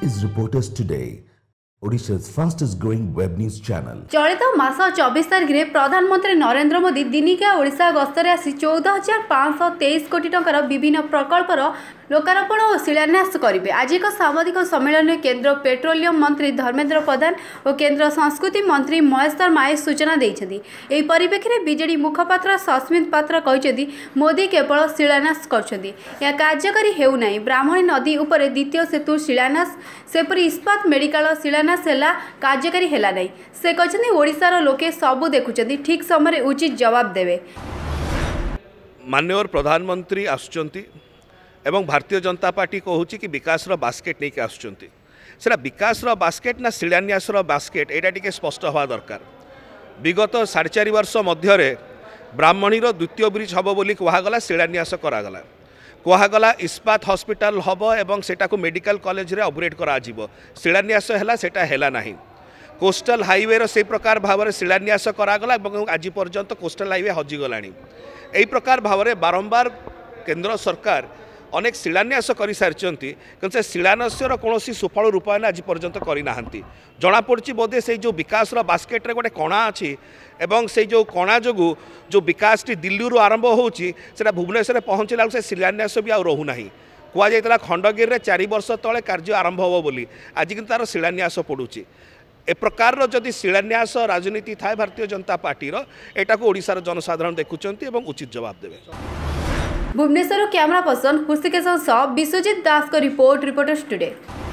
is Reporters Today, Odisha's fastest growing web news channel. चलित मास 24 तारिख में प्रधानमंत्री नरेंद्र मोदी दिनिकिया ओडिशा गस्तर आसी 14,523 कोटी टंकार विभिन्न प्रकल्पर लोकार्पण और शिलान्यास करेंगे। आज एक साम्बादिक सम्मेलन में केंद्र पेट्रोलियम मंत्री धर्मेंद्र प्रधान और केंद्र संस्कृति मंत्री महेश्वर माये सूचना देते। यह परिप्रेक्षी में बीजेडी मुखपात्र सस्मित पात्र कहते मोदी केवल शिलान्यास कर कार्यकारी हेउना। ब्राह्मणी नदी उपर द्वितीय सेतु शिलान्यास सेपरी इस्पात मेडिकल शिलान्यास है कार्यकारी है ना। से कहते ओडिशार लोके सबू देखुं ठीक समय उचित जवाब देवे। माननीय प्रधानमंत्री आसुचंती एवं भारतीय जनता पार्टी कहूँ कि विकास बास्केट नहीं आसुचंती सेटा विकास बास्केट ना शिलान्यास बास्केट एटा टिके स्पष्ट हवा दरकार। विगत 4.5 वर्ष मध्य ब्राह्मणीर द्वितीय ब्रिज हम बोली कहगला शिलान्यास करागला कहगला इस्पात हॉस्पिटल हम एवं सेटा को मेडिकल कॉलेज रे अपग्रेड करा जिवो शिलान्यास हैला सेटा हैला नाही। कोस्टल हाईवे रो से प्रकार भाव में शिलान्यास करागला आज पर्यंत कोस्टल हाईवे हजिगलानी। यही प्रकार भाव में बारंबार केंद्र सरकार अनेक शिलान्यास कर सारी कि शिलान्यास कौन सुफल रूपायन आज पर्यंत करना जनापड़ी बोधे से जो विकास बास्केट गोटे कणा अच्छी एवं से जो कणा जो जो विकास टी दिल्ली रू आरंभ होता भुवनेश्वर पहुँचला से शिलान्यास भी रोना कहुई खंडगिरी में 4 वर्ष तले कार्य आरंभ हो बोली आज कि तार शिलान्यास पड़ुची। ए प्रकार जदि शिलान्यास राजनीति थाए भारतीय जनता पार्टी एटा को ओडिशार जनसाधारण देखुंत और उचित जवाब देवे। भुवनेश्वर कैमरा पर्सन हृषिकेश विश्वजीत दास को रिपोर्ट रिपोर्टर्स टुडे।